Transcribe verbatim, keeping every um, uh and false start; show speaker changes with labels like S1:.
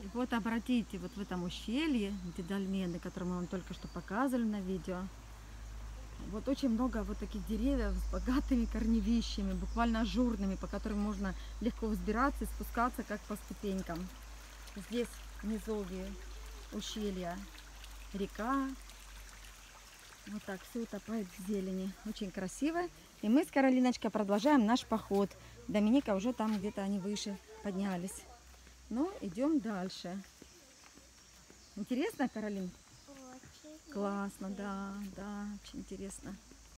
S1: И вот обратите, вот в этом ущелье, где дольмены, которые мы вам только что показывали на видео, вот очень много вот таких деревьев с богатыми корневищами, буквально ажурными, по которым можно легко взбираться и спускаться, как по ступенькам. Здесь в низовье ущелья река. Вот так все утопает в зелени. Очень красиво. И мы с Каролиночкой продолжаем наш поход. Доминика уже там где-то они выше поднялись. Ну, идем дальше. Интересно, Каролин?
S2: Очень
S1: Классно,
S2: интересно.
S1: да, да, очень интересно.